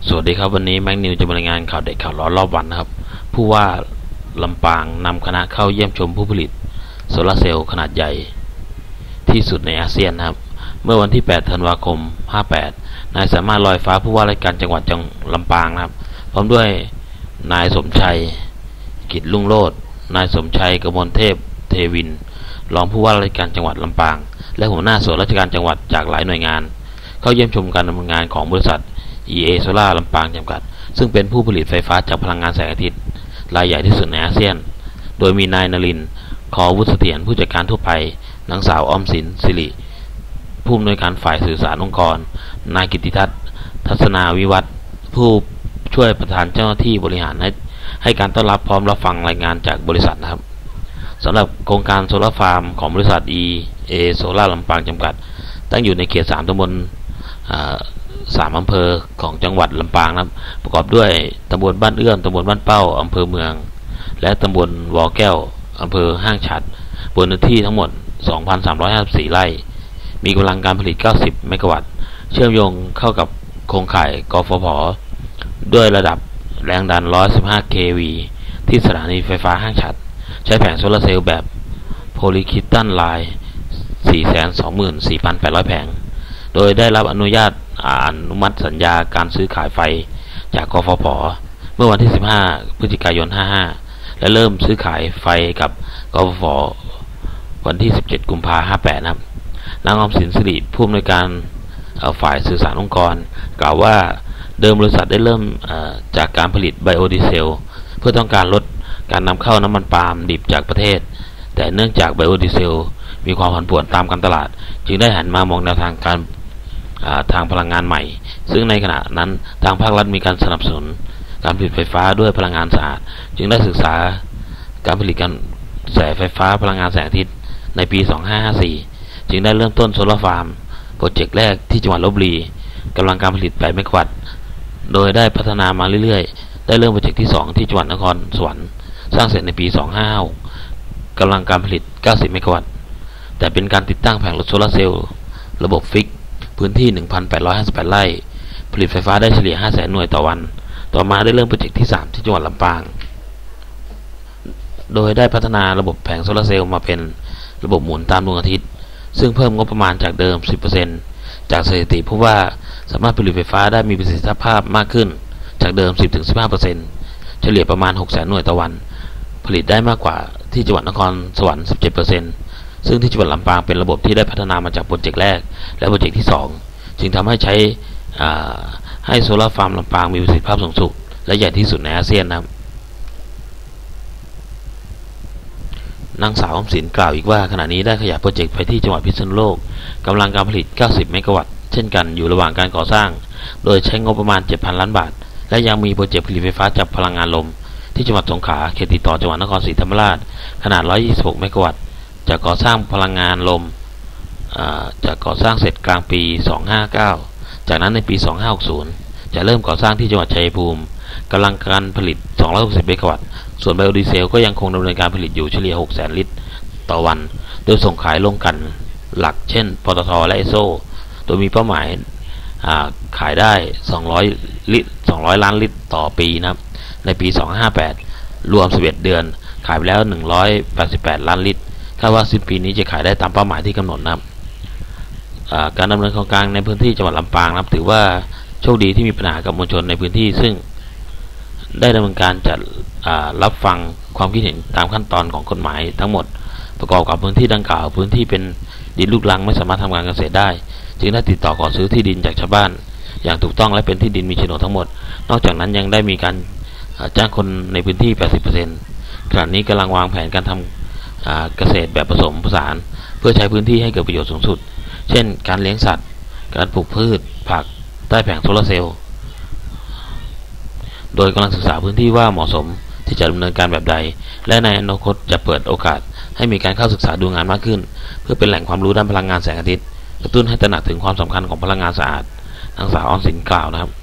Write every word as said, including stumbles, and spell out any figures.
สวัสดีครับวันนี้แม็กนิวจะบรรยายงานข่าวเด็ดข่าวร้อนรอบวันนะครับผู้ว่าลำปางนำคณะเข้าเยี่ยมชมผู้ผลิตโซลาร์เซลล์ขนาดใหญ่ที่สุดในอาเซียนนะครับเมื่อวันที่แปดธันวาคมห้าแปดนายสามารถลอยฟ้าผู้ว่าราชการจังหวัดจังลำปางนะครับพร้อมด้วยนายสมชัยกิจรุ่งโรจน์นายสมชัยกมลเทพเทวินรองผู้ว่าราชการจังหวัดลำปางและหัวหน้าส่วนราชการจังหวัดจากหลายหน่วยงานเข้าเยี่ยมชมการดำเนินงานของบริษัท อี เอ Solar ลำปางจำกัดซึ่งเป็นผู้ผลิตไฟฟ้าจากพลังงานแสงอาทิตย์รายใหญ่ที่สุดในอาเซียนโดยมีนายนรินทร์คอวุฒิเสถียรผู้จัดการทั่วไปนางสาวออมสินสิริผู้อำนวยการฝ่ายสื่อสารองค์กรนายกิตติทัศน์ทัศนาวิวัฒน์ผู้ช่วยประธานเจ้าหน้าที่บริหารให้ให้การต้อนรับพร้อมรับฟังรายงานจากบริษัทนะครับสำหรับโครงการโซลาร์ฟาร์มของบริษัท อี เอ Solar ลำปางจำกัดตั้งอยู่ในเขตสามตำบลสามอำเภอของจังหวัดลำปางนะครับประกอบด้วยตำบลบ้านเอื้อมตำบลบ้านเป้าอำเภอเมืองและตำบลวอแก้วอำเภอห้างฉัตรบนเนื้อที่ทั้งหมด สองพันสามร้อยห้าสิบสี่ ไร่มีกำลังการผลิตเก้าสิบเมกะวัตต์เชื่อมโยงเข้ากับโครงข่ายกฟผ.ด้วยระดับแรงดันหนึ่งร้อยสิบห้า เค วี ที่สถานีไฟฟ้าห้างฉัตรใช้แผงโซลาร์เซลล์แบบโพลีคริสตัลไลน์ สี่แสนสองหมื่นสี่พันแปดร้อย แผงโดยได้รับอนุญาตอนุมัติสัญญาการซื้อขายไฟจากกฟผ.เมื่อวันที่สิบห้าพฤศจิกายนห้าสิบห้าและเริ่มซื้อขายไฟกับกฟผ.วันที่สิบเจ็ดกุมภาพันธ์ห้าสิบแปดนะครับนางออมสินสิริผู้อำนวยการฝ่ายสื่อสารองค์กรกล่าวว่าเดิมบริษัทได้เริ่มจากการผลิตไบโอดีเซลเพื่อต้องการลดการนำเข้าน้ำมันปาล์มดิบจากประเทศแต่เนื่องจากไบโอดีเซลมีความผันผวนตามการตลาดจึงได้หันมามองแนวทางการทางพลังงานใหม่ซึ่งในขณะนั้นทางภาครัฐมีการสนับสนุนการผลิตไฟฟ้าด้วยพลังงานสะอาดจึงได้ศึกษาการผลิตการแสงไฟฟ้าพลังงานแสงอาทิตย์ในปีสองพันห้าร้อยห้าสิบสี่จึงได้เริ่มต้นโซลาร์ฟาร์มโปรเจกต์แรกที่จังหวัดลพบุรีกำลังการผลิตแปดเมกะวัตต์โดยได้พัฒนามาเรื่อยๆได้เริ่มโปรเจกต์ที่สองที่จังหวัดนครสวรรค์สร้างเสร็จในปีสองพันห้าร้อยห้าสิบหกกำลังการผลิตเก้าสิบเมกะวัตต์แต่เป็นการติดตั้งแผงโซลาร์เซลล์ระบบฟิกพื้นที่ หนึ่งพันแปดร้อยห้าสิบแปด ไร่ผลิตไฟฟ้าได้เฉลี่ย ห้าแสน หน่วยต่อวันต่อมาได้เริ่มโปรเจกต์ที่สามที่จังหวัดลำปางโดยได้พัฒนาระบบแผงโซลาร์เซลล์มาเป็นระบบหมุนตามดวงอาทิตย์ซึ่งเพิ่มงบประมาณจากเดิม สิบเปอร์เซ็นต์ จากสถิติพบว่าสามารถผลิตไฟฟ้าได้มีประสิทธิภาพมากขึ้นจากเดิม สิบถึงสิบห้าเปอร์เซ็นต์ เฉลี่ยประมาณ หกแสน หน่วยต่อวันผลิตได้มากกว่าที่จังหวัดนครสวรรค์ สิบเจ็ดเปอร์เซ็นต์ ซึ่งที่จังหวัดลำปางเป็นระบบที่ได้พัฒนามาจากโปรเจกต์แรกและโปรเจกต์ที่สองจึงทำให้ใช้ให้โซลาร์ฟาร์มลำปางมีประสิทธิภาพสูงสุดและใหญ่ที่สุดในอาเซียนนะครับนางสาวออมสินกล่าวอีกว่าขณะนี้ได้ขยายโปรเจกต์ไปที่จังหวัดพิษณุโลกกำลังการผลิตเก้าสิบเมกะวัตต์เช่นกันอยู่ระหว่างการก่อสร้างโดยใช้งบประมาณ เจ็ดพัน ล้านบาทและยังมีโปรเจกต์ผลิตไฟฟ้าจากพลังงานลมที่จังหวัดสงขลาเขตติดต่อจังหวัดนครศรีธรรมราชขนาดหนึ่งร้อยยี่สิบหกเมกะวัตต์จะก่อสร้างพลังงานลมจะก่อสร้างเสร็จกลางปีสองพันห้าร้อยห้าสิบเก้าจากนั้นในปีสองพันห้าร้อยหกสิบจะเริ่มก่อสร้างที่จังหวัดชัยภูมิกำลังการผลิตสองร้อยหกสิบเมกะวัตต์ส่วนไบโอดีเซลก็ยังคงดำเนินการผลิตอยู่เฉลี่ยหกแสนลิตรต่อวันโดยส่งขายลงกันหลักเช่นปตทและเอสโซโดยมีเป้าหมายขายได้สองร้อยลิตรสองร้อยล้านลิตรต่อปีนะครับในปีสองพันห้าร้อยห้าสิบแปดรวมสิบเอ็ดเดือนขายไปแล้วหนึ่งร้อยแปดสิบแปดล้านลิตรคาดว่าสิ้นปีนี้จะขายได้ตามเป้าหมายที่กำหนดนะครับการดำเนินโครงการในพื้นที่จังหวัดลำปางนะครับถือว่าโชคดีที่มีปัญหากับมวลชนในพื้นที่ซึ่งได้ดำเนินการจัดรับฟังความคิดเห็นตามขั้นตอนของกฎหมายทั้งหมดประกอบกับพื้นที่ดังกล่าวพื้นที่เป็นดินลูกรังไม่สามารถทำการเกษตรได้จึงได้ติดต่อขอซื้อที่ดินจากชาวบ้านอย่างถูกต้องและเป็นที่ดินมีโฉนดทั้งหมดนอกจากนั้นยังได้มีการจ้างคนในพื้นที่ แปดสิบเปอร์เซ็นต์ ขณะนี้กำลังวางแผนการทำเกษตรแบบผสมผสานเพื่อใช้พื้นที่ให้เกิดประโยชน์สูงสุดเช่นการเลี้ยงสัตว์การปลูกพืชผักใต้แผงโซลาร์เซลล์โดยกำลังศึกษาพื้นที่ว่าเหมาะสมที่จะดำเนินการแบบใดและในอนาคตจะเปิดโอกาสให้มีการเข้าศึกษาดูงานมากขึ้นเพื่อเป็นแหล่งความรู้ด้านพลังงานแสงอาทิตย์กระตุ้นให้ตระหนักถึงความสำคัญของพลังงานสะอาดนางสาวออมสินกล่าวนะครับ